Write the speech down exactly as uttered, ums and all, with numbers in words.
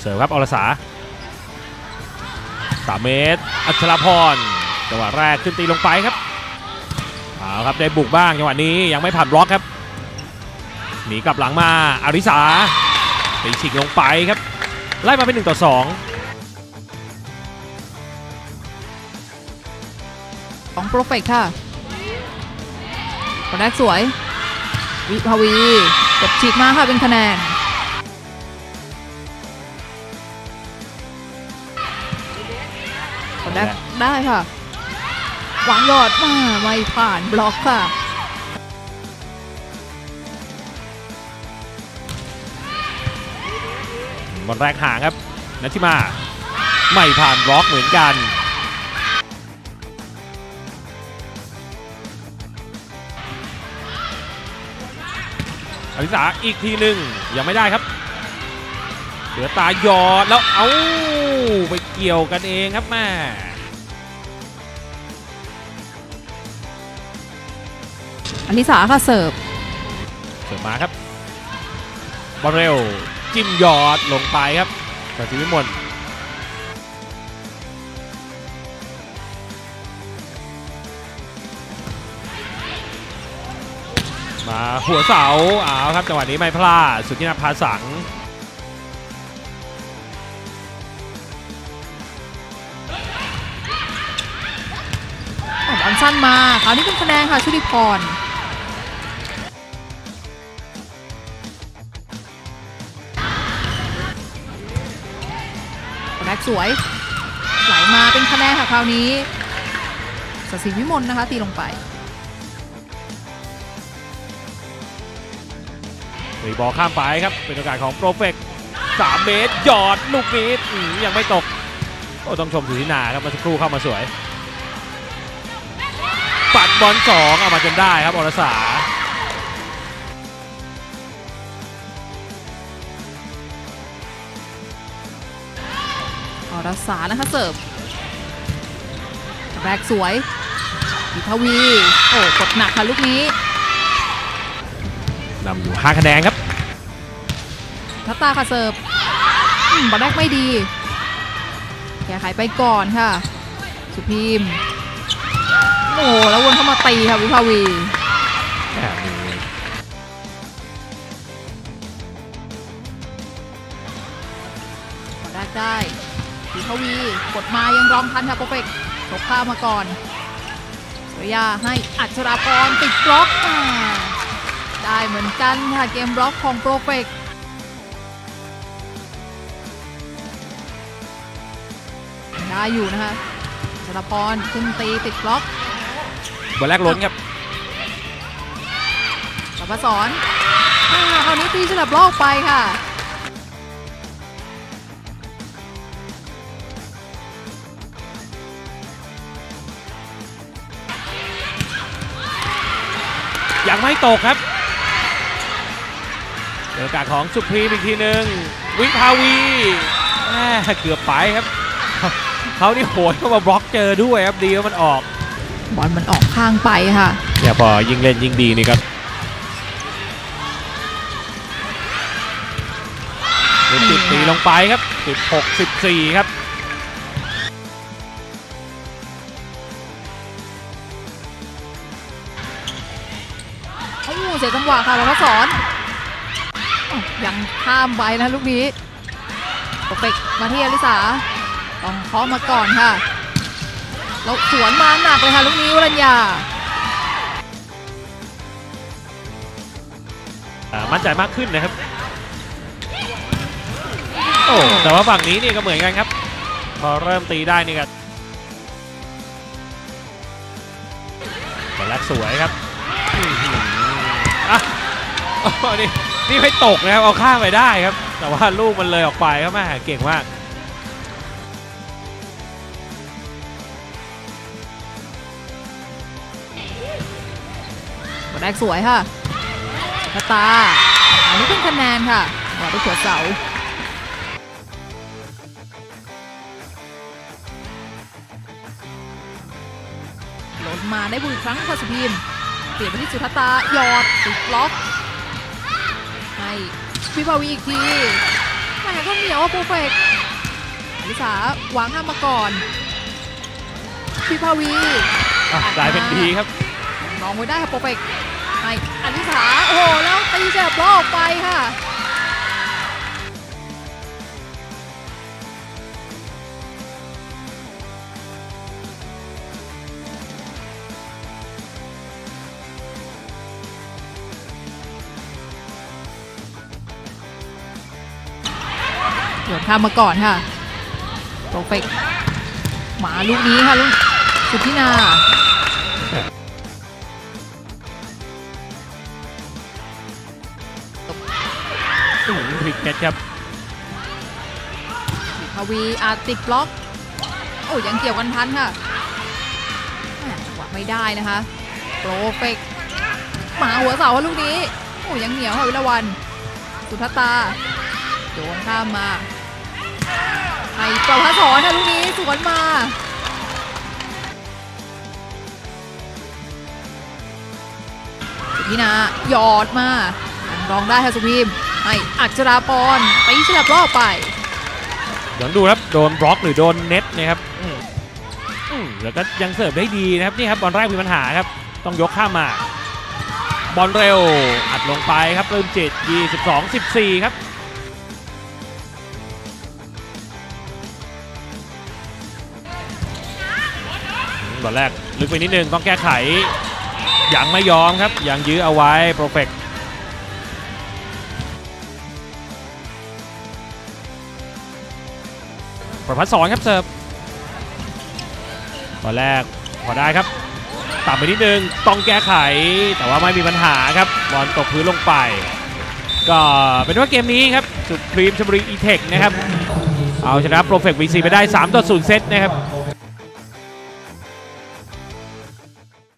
เสิร์ฟครับอรสาสามเมตรอัชรพรจังหวะแรกขึ้นตีลงไปครับเอาครับได้บุกบ้างจังหวะนี้ยังไม่ผ่านบล็อกครับหนีกลับหลังมาอาริสาตีฉีกลงไปครับไล่มาเป็นหนึ่งต่อสองของโปรเฟกค่ะคนแรกสวยวิภาวีกดฉีกมาค่ะเป็นคะแนนคนแรกได้ค่ะหวังยอดมาไม่ผ่านบล็อกค่ะบอลแรกห่างครับนัทธิมาไม่ผ่านบล็อกเหมือนกันอริสาอีกทีหนึ่งยังไม่ได้ครับเหลือตาหยอดแล้วเอาไปเกี่ยวกันเองครับแม่อลิสาค่ะเสิร์ฟเสิร์ฟมาครับบอลเร็วจิ้มหยอดลงไปครับสศิวิมลมาหัวเสาเอาครับจังหวะนี้ไม่พลาดสุธินาภาสังบอลสั้นมาคราวนี้เป็นคะแนนค่ะชุติพรคนแรกสวยไหลมาเป็นคะแนนค่ะคราวนี้ศศิวิมลนะคะตีลงไปตีบอลข้ามไปครับเป็นโอกาสของโปรเฟกสามเมตรหยอดลูกนี้ยังไม่ตกโอ้ต้องชมสุธินาครับมาสักครู่เข้ามาสวยปัดบอลสองเอามาจนได้ครับอรสาอรสานะคะเสิร์ฟแรกสวยวิภาวีโอ้กดหนักค่ะลูกนี้นำอยู่ห้าคะแนนครับทัตตาค่ะเสิร์ฟบอลแรกไม่ดีแก้ไขไปก่อนค่ะสุพีมโอ้แล้ววนเข้ามาตีค่ะวิภาวีบอลแรกได้วิภาวีกดมายังรองทันค่ะโปรเฟกตกข้ามมาก่อนสุริยาให้อัชราพรติดบล็อกได้เหมือนกันค่ะเกมบล็อกของโปรเฟกได้อยู่นะคะชลพรขึ้นตีติดบล็อกบอลแรกล้นครับสัพสอนคราวนี้ตีฉลับล็อกไปค่ะยังไม่ตกครับโอกาสของสุพรีมอีกทีหนึ่งวิภาวีเกือบไปครับเขานี่โหดเข้ามาบล็อกเจอด้วยครับดีว่ามันออกบอลมันออกข้างไปค่ะเนี่ยพอยิงเล่นยิงดีนี่ครับติดตีลงไปครับสิบหก สิบสี่ครับโอ้เสียจังหวะค่ะแล้วก็สอนยังข้ามไปนะลูกนี้โปรเฟกมาที่อลิสาต้องเคาะมาก่อนค่ะแล้วสวนมาหนักเลยค่ะลูกนี้วรัญญามั่นใจมากขึ้นนะครับโอ้แต่ว่าฝั่งนี้นี่ก็เหมือนกันครับพอเริ่มตีได้นี่ก็บอลแรกสวยครับอ่ะนี่นี่ไม่ตกนะครับเอาข้ามไปได้ครับแต่ว่าลูกมันเลยออกไปครับแม่เก่งมากบอลแรกสวยค่ะทัตตาอันนี้เป็นคะแนนค่ะวางไปหัวเสาหล่นมาได้บุกครั้งค่ะสุพีมเปลี่ยนไปที่สุทัตตาหยอดติดบล็อกให้วิภาวีอีกทีแต่ก็เหนียวนียวว่าโปรเฟกอลิสาวางห้ามมาก่อนพิภาวีอ่ะได้เป็นดีครับน้องไว้ได้ค่ะโปรเฟกให้อลิสาโอ้โหแล้วตีเจ็บล้อออกไปค่ะโยนข้ามมาก่อนค่ะโปรเฟกหมาลูกนี้ค่ะลูกสุธินาคริกเก็ตครับทวีอาจติดบล็อกโอ้ยังเกี่ยวกันทันค่ะจังหวะไม่ได้นะคะโปรเฟกหมาหัวเสาลูกนี้โอ้ยังเหนียวค่ะวิลาวันสุภัตตาโยนข้ามมาให้ประภาสรค่ะลูกนี้สวนมาสุธินาหยอดมาลองได้ค่ะสุพิมให้อัจราปรตีฉลับรอบไปเดี๋ยวดูครับโดนบล็อกหรือโดนเน็ตนะครับอืมอืมแล้วก็ยังเสิร์ฟได้ดีนะครับนี่ครับบอลแรกมีปัญหาครับต้องยกข้ามมาบอลเร็วอัดลงไปครับเริ่มจิตยี่สิบสอง สิบสี่ครับบอลแรกลึกไปนิดนึงต้องแก้ไขยังไม่ยอมครับยังยื้อเอาไว้โปรเฟกประภัสสรครับเสิร์ฟบอลแรกพอได้ครับต่ำไปนิดนึงต้องแก้ไขแต่ว่าไม่มีปัญหาครับบอลตกพื้นลงไปก็เป็นว่าเกมนี้ครับสุพรีมชลบุรีอีเทคนะครับเอาชนะโปรเฟกต์ วี ซี ไปได้สามต่อศูนย์เซตนะครับ